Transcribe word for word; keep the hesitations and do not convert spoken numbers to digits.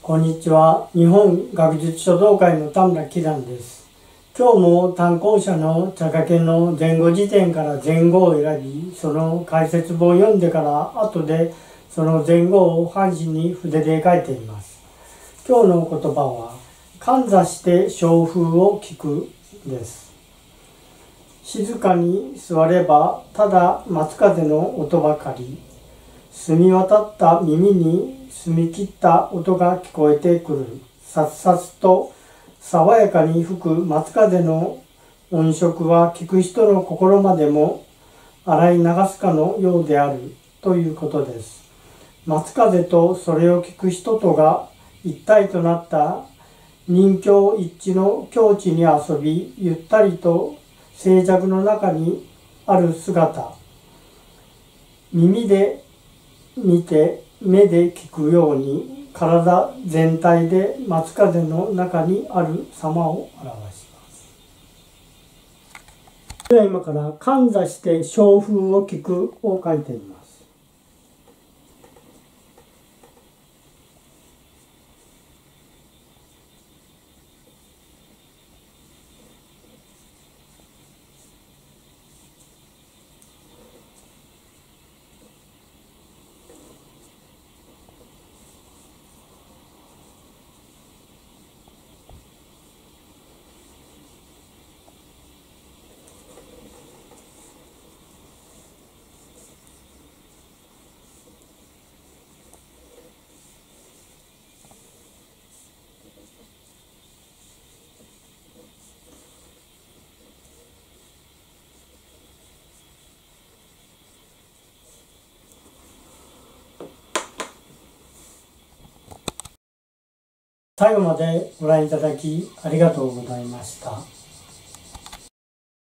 こんにちは。日本学術書道会の田村紀蘭です。今日も単行者の茶掛けの前後辞典から前後を選び、その解説本を読んでから後でその前後を半紙に筆で書いています。今日の言葉は、かんざして小風を聞くです。静かに座ればただ松風の音ばかり、澄み渡った耳に澄み切った音が聞こえてくる。さっさつと爽やかに吹く松風の音色は聞く人の心までも洗い流すかのようであるということです。松風とそれを聞く人とが一体となった人境一致の境地に遊び、ゆったりと静寂の中にある姿、耳で見て目で聞くように体全体で松風の中にある様を表します。では今からかんざして小風を聞くを書いてみます。最後までご覧いただきありがとうございました。